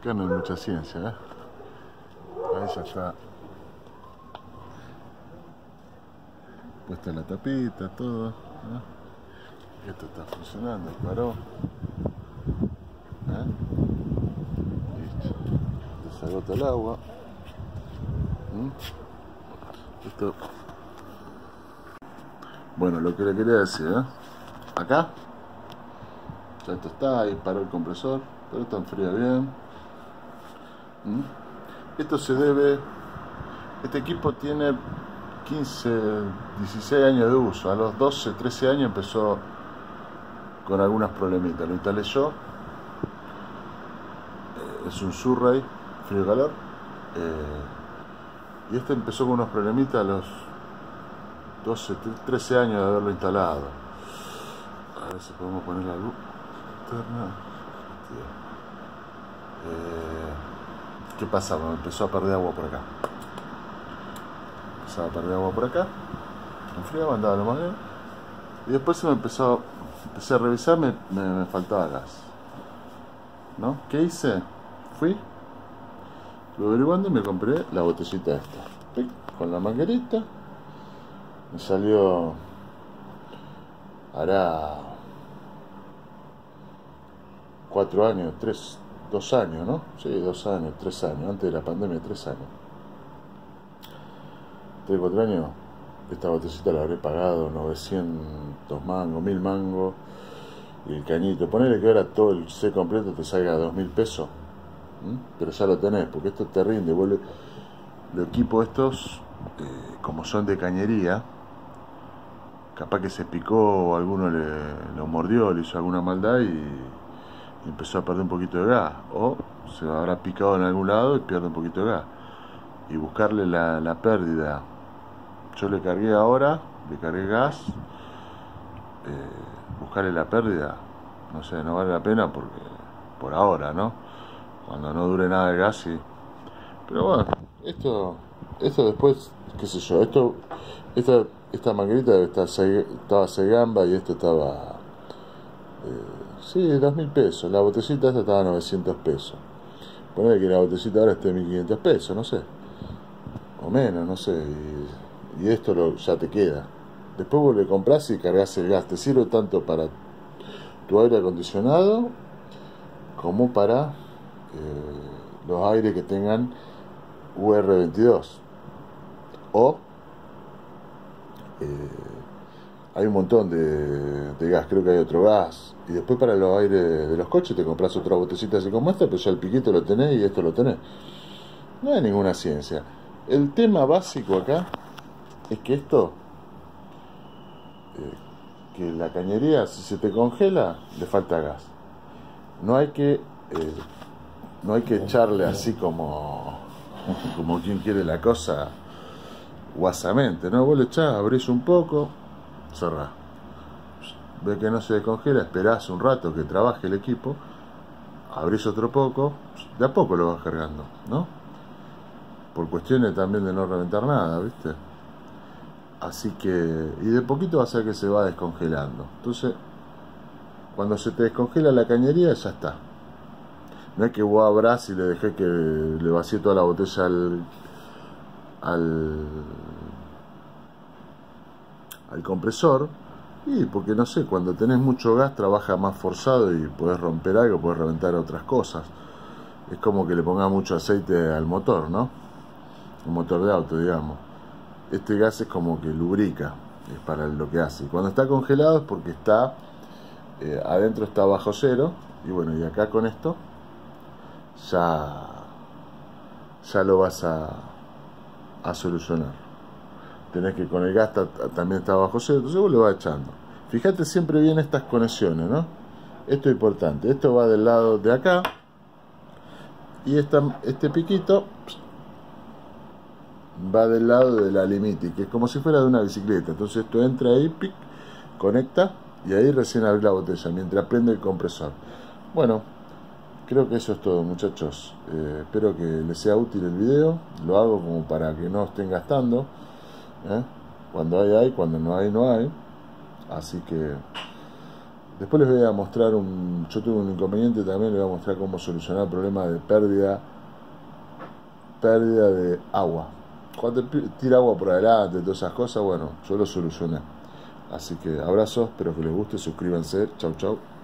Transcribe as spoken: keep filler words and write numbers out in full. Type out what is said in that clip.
Acá no hay mucha ciencia, ¿eh? Ahí ya está puesta la tapita, todo, ¿eh? Esto está funcionando, paró, ¿eh? Listo. Se agota el agua. ¿Mm? Esto. Bueno, lo que le quería decir, ¿eh? Acá ya esto está, ahí paró el compresor, pero esto enfría bien. ¿Mm? Esto se debe, este equipo tiene quince, dieciséis años de uso. A los doce, trece años empezó con algunas problemitas. Lo instalé yo. Eh, es un Surrey frío-calor. Eh, y este empezó con unos problemitas a los doce, trece años de haberlo instalado. A ver si podemos poner la luz interna. Eh, ¿Qué pasaba? Empezó a perder agua por acá. Empezaba a perder agua por acá. Enfriaba, andaba lo más bien. Y después se me empezó, empecé a revisar, me, me, me faltaba gas. ¿No? ¿Qué hice? Fui, lo averiguando y me compré la botellita esta. Con la manguerita. Me salió, hará cuatro años, tres, dos años, ¿no? Sí, dos años, tres años, antes de la pandemia, tres años. Tres, cuatro años, esta botellita la habré pagado novecientos mangos, mil mangos, y el cañito. Ponele que ahora todo el set completo te salga a dos mil pesos, ¿Mm? Pero ya lo tenés, porque esto te rinde. Vuelve, los equipos estos, eh, como son de cañería, capaz que se picó o alguno le, lo mordió, le hizo alguna maldad y, y empezó a perder un poquito de gas, o se habrá picado en algún lado y pierde un poquito de gas. Y buscarle la, la pérdida. Yo le cargué ahora, le cargué gas, eh, buscarle la pérdida, no sé, no vale la pena porque por ahora, ¿no? Cuando no dure nada el gas, sí. Pero bueno, esto, esto después, qué sé yo, esto, esta, esta manguerita estaba, estaba Segamba y esto estaba, eh, sí, dos mil pesos. La botellita esta estaba novecientos pesos. Ponele que la botellita ahora esté mil quinientos pesos, no sé, o menos, no sé, y, y esto lo, ya te queda. Después vos le comprás y cargas el gas. Te sirve tanto para tu aire acondicionado como para eh, los aires que tengan U R veintidós. O eh, hay un montón de, de gas, creo que hay otro gas. Y después para los aires de los coches te compras otra botellita así como esta, pero ya el piquito lo tenés y esto lo tenés. No hay ninguna ciencia. El tema básico acá es que esto, eh, que la cañería, si se te congela, le falta gas. No hay que, eh, no hay que echarle así como, como quien quiere la cosa, guasamente, ¿no? Vos le echás, abrís un poco, cerrás. Ves que no se descongela, esperás un rato que trabaje el equipo, abrís otro poco, de a poco lo vas cargando, ¿no? Por cuestiones también de no reventar nada, ¿viste? Así que, y de poquito va a ser que se va descongelando. Entonces, cuando se te descongela la cañería, ya está. No es que vos abrás y le dejé que le vacíe toda la botella al, al, al compresor. Y porque no sé, cuando tenés mucho gas trabaja más forzado y podés romper algo, podés reventar otras cosas. Es como que le pongas mucho aceite al motor, ¿no? Un motor de auto, digamos. Este gas es como que lubrica, es para lo que hace. Y cuando está congelado es porque está, eh, adentro está bajo cero. Y bueno, y acá con esto ya, ya lo vas a, a solucionar. Tenés que con el gas también está bajo cero, entonces vos le vas echando. Fíjate siempre bien estas conexiones, ¿no? Esto es importante. Esto va del lado de acá y esta, este piquito va del lado de la limiti, que es como si fuera de una bicicleta. Entonces esto entra ahí, pic, conecta y ahí recién abre la botella mientras prende el compresor. Bueno, creo que eso es todo, muchachos. Eh, espero que les sea útil el video. Lo hago como para que no estén gastando. ¿Eh? Cuando hay, hay, cuando no hay, no hay. Así que Después les voy a mostrar un... Yo tuve un inconveniente también, les voy a mostrar cómo solucionar el problema de pérdida, pérdida de agua. Cuando te tira agua por adelante, todas esas cosas, bueno, yo lo solucioné. Así que abrazos, espero que les guste, suscríbanse, chau chau.